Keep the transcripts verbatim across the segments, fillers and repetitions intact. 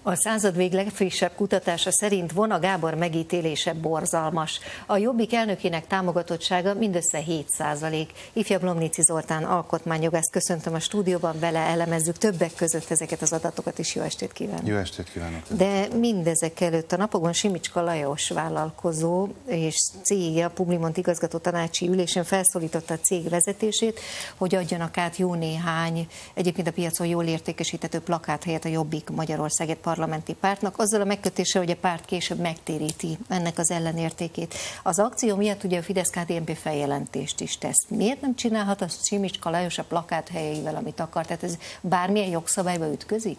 A századvég legfrissebb kutatása szerint Vona Gábor megítélése borzalmas. A Jobbik elnökének támogatottsága mindössze hét százalék. Ifjabb Lomnici Zoltán alkotmányjogász köszöntöm a stúdióban, vele elemezzük többek között ezeket az adatokat is. Jó estét kívánok! Jó estét kívánok! De mindezek előtt a napokban Simicska Lajos vállalkozó és cége a Publimont igazgató tanácsi ülésen felszólította a cég vezetését, hogy adjanak át jó néhány, egyébként a piacon jól értékesíthető plakát helyett a Jobbik Magyarországért parlamenti pártnak, azzal a megkötéssel, hogy a párt később megtéríti ennek az ellenértékét. Az akció miatt ugye a Fidesz-ká dé en pé feljelentést is tesz. Miért nem csinálhat a Simicska Lajos a plakát helyeivel, amit akar? Tehát ez bármilyen jogszabályba ütközik?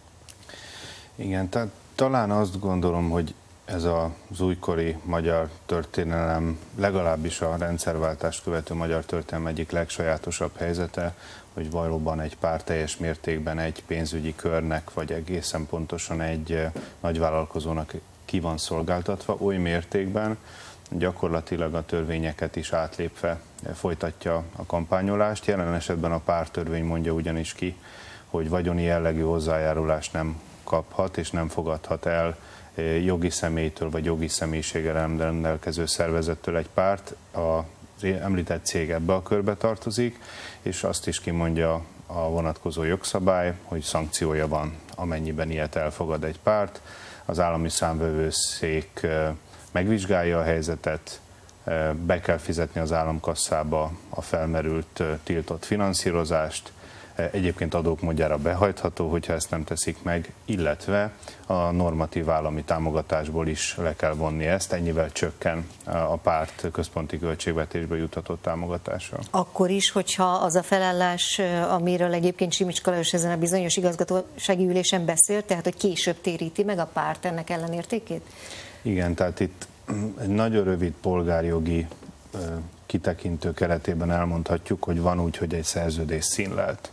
Igen, tehát talán azt gondolom, hogy ez az újkori magyar történelem, legalábbis a rendszerváltást követő magyar történelem egyik legsajátosabb helyzete, hogy valóban egy párt teljes mértékben egy pénzügyi körnek, vagy egészen pontosan egy nagyvállalkozónak ki van szolgáltatva, oly mértékben, gyakorlatilag a törvényeket is átlépve folytatja a kampányolást. Jelen esetben a párttörvény mondja ugyanis ki, hogy vagyoni jellegű hozzájárulást nem kaphat és nem fogadhat el jogi személytől vagy jogi személyiséggel rendelkező szervezettől egy párt. Az említett cég ebbe a körbe tartozik, és azt is kimondja a vonatkozó jogszabály, hogy szankciója van, amennyiben ilyet elfogad egy párt. Az állami számvevőszék megvizsgálja a helyzetet, be kell fizetni az államkasszába a felmerült tiltott finanszírozást, egyébként adók módjára behajtható, hogyha ezt nem teszik meg, illetve a normatív állami támogatásból is le kell vonni ezt, ennyivel csökken a párt központi költségvetésbe jutatott támogatása. Akkor is, hogyha az a felállás, amiről egyébként Simicska Lajos ezen a bizonyos igazgatósági ülésen beszélt, tehát hogy később téríti meg a párt ennek ellenértékét? Igen, tehát itt egy nagyon rövid polgárjogi kitekintő keretében elmondhatjuk, hogy van úgy, hogy egy szerződés színlelt.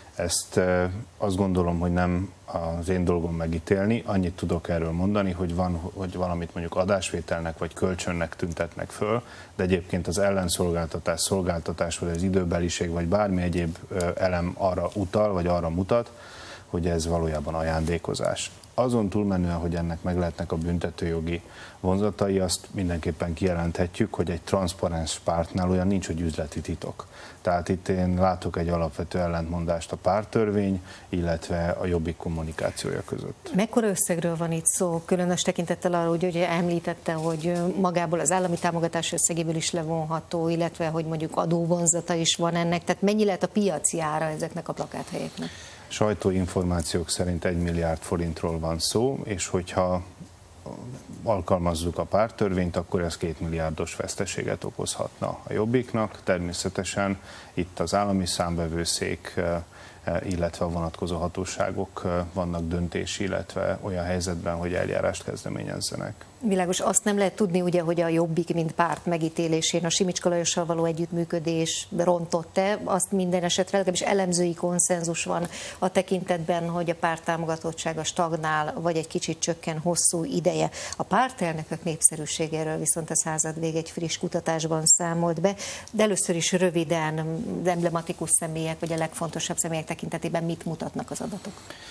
Ezt azt gondolom, hogy nem az én dolgom megítélni, annyit tudok erről mondani, hogy van, hogy valamit mondjuk adásvételnek vagy kölcsönnek tüntetnek föl, de egyébként az ellenszolgáltatás, szolgáltatás, vagy az időbeliség, vagy bármi egyéb elem arra utal, vagy arra mutat, hogy ez valójában ajándékozás. Azon túlmenően, hogy ennek meg lehetnek a büntetőjogi vonzatai, azt mindenképpen kijelenthetjük, hogy egy transzparens pártnál olyan nincs, hogy üzleti titok. Tehát itt én látok egy alapvető ellentmondást a párttörvény, illetve a Jobbik kommunikációja között. Mekkora összegről van itt szó, különös tekintettel arra, hogy ugye említette, hogy magából az állami támogatás összegéből is levonható, illetve hogy mondjuk adóvonzata is van ennek, tehát mennyi lehet a piaci ára ezeknek a plakáthelyeknek? Sajtóinformációk szerint egy milliárd forintról van szó, és hogyha alkalmazzuk a párttörvényt, akkor ez két milliárdos veszteséget okozhatna a Jobbiknak. Természetesen itt az állami számvevőszék, illetve a vonatkozó hatóságok vannak döntési, illetve olyan helyzetben, hogy eljárást kezdeményezzenek. Világos, azt nem lehet tudni, ugye, hogy a Jobbik, mint párt megítélésén a Simicska Lajossal való együttműködés rontott-e, azt minden esetre legalábbis elemzői konszenzus van a tekintetben, hogy a párt támogatottsága stagnál, vagy egy kicsit csökken hosszú ideje. A pártelnökök népszerűségéről viszont a századvég egy friss kutatásban számolt be, de először is röviden emblematikus személyek, vagy a legfontosabb személyek tekintetében mit mutatnak az adatok?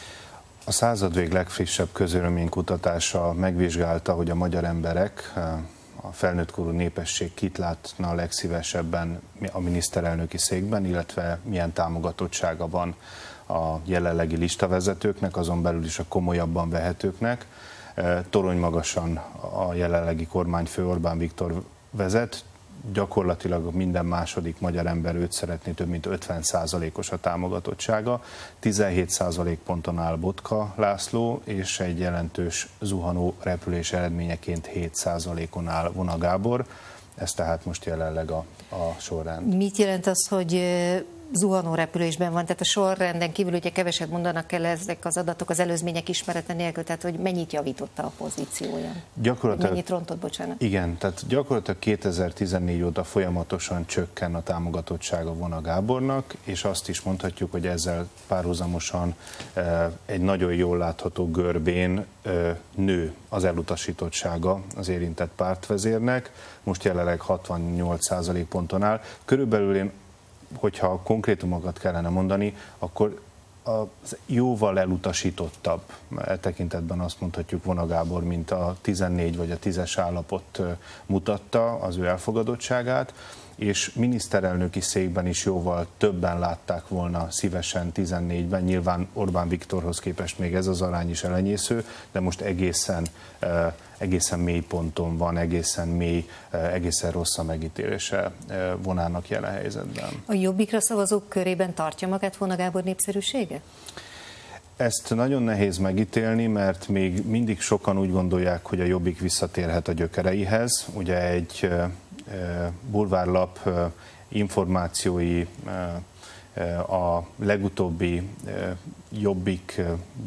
A századvég legfrissebb közvéleménykutatása megvizsgálta, hogy a magyar emberek, a felnőttkorú népesség kit látna a legszívesebben a miniszterelnöki székben, illetve milyen támogatottsága van a jelenlegi listavezetőknek, azon belül is a komolyabban vehetőknek. Torony magasan a jelenlegi kormányfő Orbán Viktor vezet, gyakorlatilag minden második magyar ember őt szeretné, több mint ötven százalékos a támogatottsága, tizenhét százalékponton áll Botka László, és egy jelentős zuhanó repülés eredményeként hét százalékon áll Vona Gábor, ez tehát most jelenleg a, a sorrend. Mit jelent az, hogy zuhanó repülésben van, tehát a sorrenden kívül ugye keveset mondanak el ezek az adatok az előzmények ismerete nélkül, tehát hogy mennyit javította a pozícióján? Gyakorlatilag, mennyit rontott, bocsánat? Igen, tehát gyakorlatilag kétezer-tizennégy óta folyamatosan csökken a támogatottsága Vona Gábornak, és azt is mondhatjuk, hogy ezzel párhuzamosan egy nagyon jól látható görbén nő az elutasítottsága az érintett pártvezérnek, most jelenleg hatvannyolc százalékponton áll. Körülbelül én, hogyha konkrétumokat kellene mondani, akkor az jóval elutasítottabb, e tekintetben azt mondhatjuk Vona Gábor, mint a tizennégy vagy a tízes állapot mutatta az ő elfogadottságát, és miniszterelnöki székben is jóval többen látták volna szívesen tizennégyben, nyilván Orbán Viktorhoz képest még ez az arány is elenyésző, de most egészen, egészen mély ponton van, egészen mély, egészen rossz a megítélése Vonának jelen helyzetben. A Jobbikra szavazók körében tartja magát Vona Gábor népszerűsége? Ezt nagyon nehéz megítélni, mert még mindig sokan úgy gondolják, hogy a Jobbik visszatérhet a gyökereihez. Ugye egy bulvárlap információi a legutóbbi Jobbik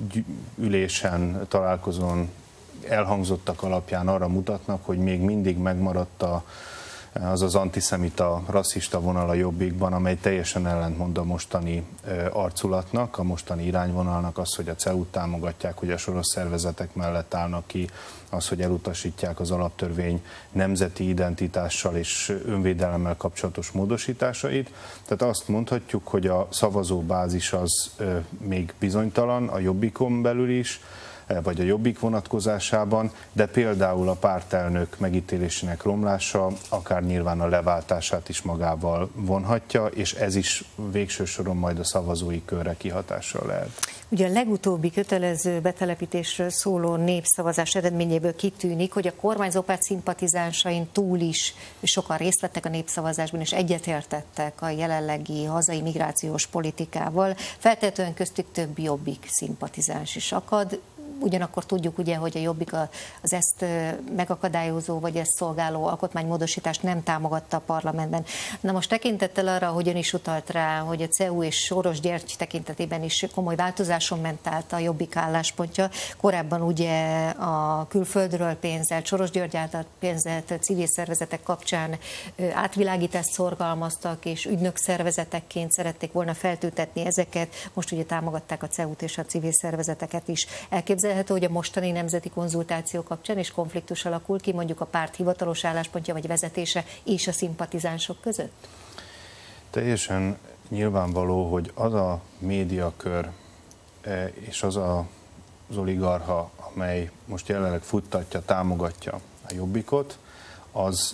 ülésen, találkozón elhangzottak alapján arra mutatnak, hogy még mindig megmaradt a, az az antiszemita, rasszista vonal a Jobbikban, amely teljesen ellentmond a mostani arculatnak, a mostani irányvonalnak, az, hogy a cé e u-t támogatják, hogy a soros szervezetek mellett állnak ki, az, hogy elutasítják az alaptörvény nemzeti identitással és önvédelemmel kapcsolatos módosításait. Tehát azt mondhatjuk, hogy a szavazóbázis az még bizonytalan, a Jobbikon belül is, vagy a Jobbik vonatkozásában, de például a pártelnök megítélésének romlása akár nyilván a leváltását is magával vonhatja, és ez is végső soron majd a szavazói körre kihatással lehet. Ugye a legutóbbi kötelező betelepítésről szóló népszavazás eredményéből kitűnik, hogy a kormányzópárt szimpatizánsain túl is sokan részt vettek a népszavazásban, és egyetértettek a jelenlegi hazai migrációs politikával. Feltétlenül köztük több Jobbik szimpatizáns is akad. Ugyanakkor tudjuk ugye, hogy a Jobbik az ezt megakadályozó vagy ezt szolgáló alkotmánymódosítást nem támogatta a parlamentben. Na most tekintettel arra, hogy ön is utalt rá, hogy a cé e u és Soros György tekintetében is komoly változáson ment át a Jobbik álláspontja. Korábban ugye a külföldről pénzelt, Soros György által pénzelt civil szervezetek kapcsán átvilágítást szorgalmaztak, és ügynök szervezetekként szerették volna feltüntetni ezeket. Most ugye támogatták a cé e u-t és a civil szervezeteket is. Elképzelhető, hogy a mostani nemzeti konzultáció kapcsán is konfliktus alakul ki, mondjuk a párt hivatalos álláspontja vagy vezetése és a szimpatizánsok között? Teljesen nyilvánvaló, hogy az a médiakör és az a, az oligarcha, amely most jelenleg futtatja, támogatja a Jobbikot, az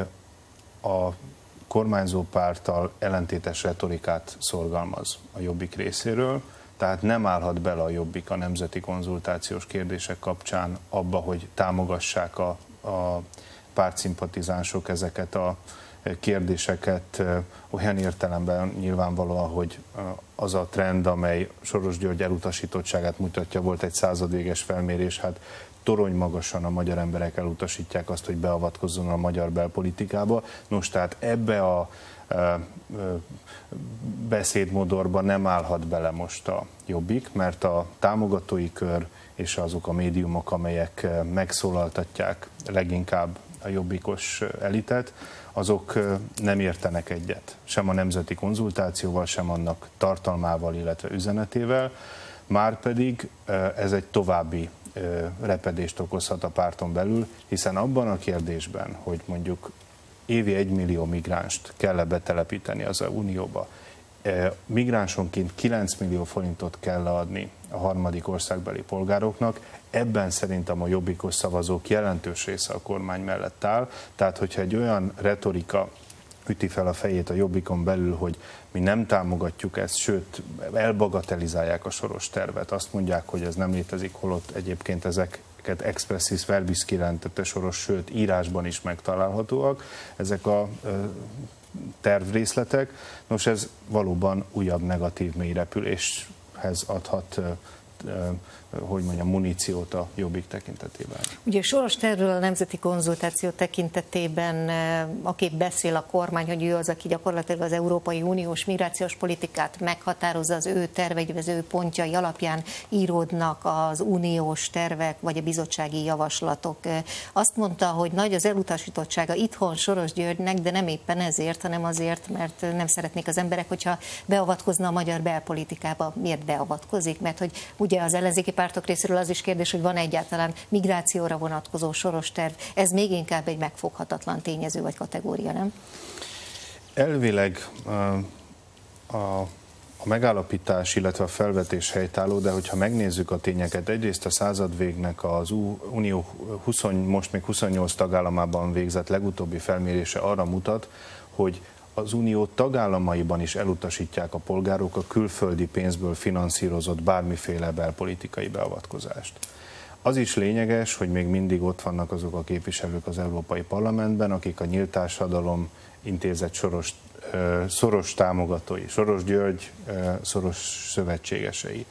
a kormányzó párttal ellentétes retorikát szorgalmaz a Jobbik részéről. Tehát nem állhat bele a Jobbik a nemzeti konzultációs kérdések kapcsán abba, hogy támogassák a, a pártszimpatizánsok ezeket a kérdéseket olyan értelemben nyilvánvalóan, hogy az a trend, amely Soros György elutasítottságát mutatja, volt egy századvéges felmérés, hát torony magasan a magyar emberek elutasítják azt, hogy beavatkozzon a magyar belpolitikába. Nos, tehát ebbe a beszédmodorba nem állhat bele most a Jobbik, mert a támogatói kör és azok a médiumok, amelyek megszólaltatják leginkább a jobbikos elitet, azok nem értenek egyet, sem a nemzeti konzultációval, sem annak tartalmával, illetve üzenetével, márpedig ez egy további repedést okozhat a párton belül, hiszen abban a kérdésben, hogy mondjuk évi egymillió migránst kell betelepíteni az Unióba, migránsonként kilenc millió forintot kell adni a harmadik országbeli polgároknak, ebben szerintem a jobbikos szavazók jelentős része a kormány mellett áll, tehát hogyha egy olyan retorika üti fel a fejét a Jobbikon belül, hogy mi nem támogatjuk ezt, sőt elbagatelizálják a Soros tervet, azt mondják, hogy ez nem létezik, holott egyébként ezeket expressis verbis kijelentette Soros, sőt írásban is megtalálhatóak ezek a tervrészletek. Nos, ez valóban újabb negatív mélyrepüléshez adhat, hogy mondjam, muníciót a Jobbik tekintetében. Ugye Soros tervről a nemzeti konzultáció tekintetében, aki beszél a kormány, hogy ő az, aki gyakorlatilag az Európai Uniós migrációs politikát meghatározza, az ő tervei, az ő pontjai alapján íródnak az uniós tervek, vagy a bizottsági javaslatok. Azt mondta, hogy nagy az elutasítottsága itthon Soros Györgynek, de nem éppen ezért, hanem azért, mert nem szeretnék az emberek, hogyha beavatkozna a magyar belpolitikába. Miért beavatkozik? Mert hogy ugye az ellenzéki pártok részéről az is kérdés, hogy van egyáltalán migrációra vonatkozó Soros terv. Ez még inkább egy megfoghatatlan tényező vagy kategória, nem? Elvileg a, A megállapítás, illetve a felvetés helytálló, de hogyha megnézzük a tényeket, egyrészt a századvégnek az Unió húsz, most még huszonnyolc tagállamában végzett legutóbbi felmérése arra mutat, hogy az Unió tagállamaiban is elutasítják a polgárok a külföldi pénzből finanszírozott bármiféle belpolitikai beavatkozást. Az is lényeges, hogy még mindig ott vannak azok a képviselők az Európai Parlamentben, akik a Nyílt Társadalom Intézet soros, szoros támogatói, Soros György szoros szövetségesei.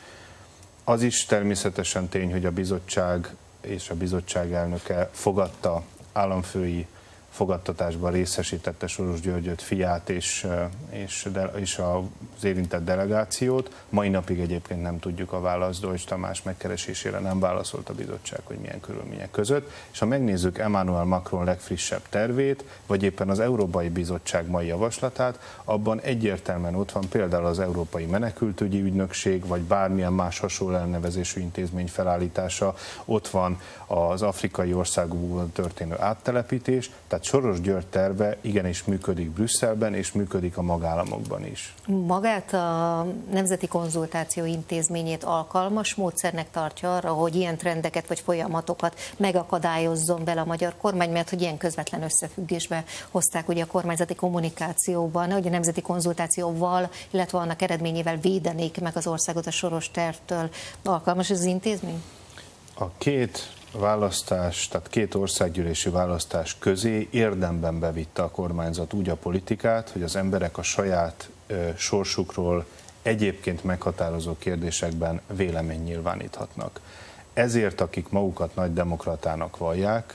Az is természetesen tény, hogy a bizottság és a bizottság elnöke fogadta, államfői fogadtatásban részesítette Soros Györgyöt, fiát és, és, de, és az érintett delegációt. Mai napig egyébként nem tudjuk a választ, Deutsch Tamás megkeresésére nem válaszolt a bizottság, hogy milyen körülmények között. És ha megnézzük Emmanuel Macron legfrissebb tervét, vagy éppen az Európai Bizottság mai javaslatát, abban egyértelműen ott van például az Európai Menekültügyi Ügynökség, vagy bármilyen más hasonló elnevezésű intézmény felállítása, ott van az afrikai országokban történő áttelepítés, tehát Soros György terve igenis működik Brüsszelben, és működik a magállamokban is. Magát a Nemzeti Konzultáció Intézményét alkalmas módszernek tartja arra, hogy ilyen trendeket vagy folyamatokat megakadályozzon bele a magyar kormány, mert hogy ilyen közvetlen összefüggésbe hozták ugye a kormányzati kommunikációban, hogy a Nemzeti Konzultációval, illetve annak eredményével védenék meg az országot a Soros tervtől. Alkalmas ez az intézmény? A két választás, tehát két országgyűlési választás közé érdemben bevitte a kormányzat úgy a politikát, hogy az emberek a saját ö, sorsukról egyébként meghatározó kérdésekben vélemény nyilváníthatnak. Ezért, akik magukat nagy demokratának vallják,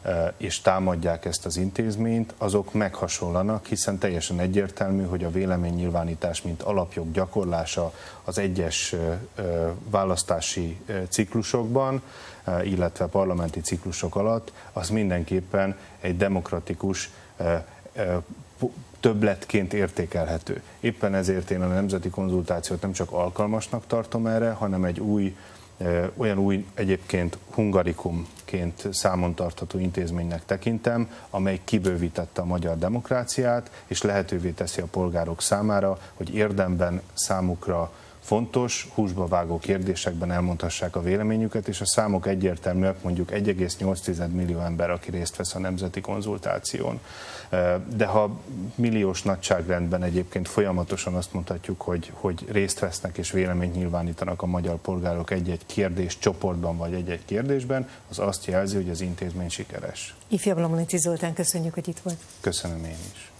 és támadják ezt az intézményt, azok meghasonlanak, hiszen teljesen egyértelmű, hogy a véleménynyilvánítás, mint alapjog gyakorlása az egyes választási ciklusokban, illetve parlamenti ciklusok alatt, az mindenképpen egy demokratikus többletként értékelhető. Éppen ezért én a nemzeti konzultációt nem csak alkalmasnak tartom erre, hanem egy új, olyan új egyébként hungarikumként számon tartható intézménynek tekintem, amely kibővítette a magyar demokráciát, és lehetővé teszi a polgárok számára, hogy érdemben számukra fontos, húsba vágó kérdésekben elmondhassák a véleményüket, és a számok egyértelműek, mondjuk egy egész nyolc millió ember, aki részt vesz a nemzeti konzultáción. De ha milliós nagyságrendben egyébként folyamatosan azt mondhatjuk, hogy, hogy részt vesznek és véleményt nyilvánítanak a magyar polgárok egy-egy kérdés csoportban vagy egy-egy kérdésben, az azt jelzi, hogy az intézmény sikeres. Ifjabb Lomnici Zoltán, köszönjük, hogy itt volt. Köszönöm én is.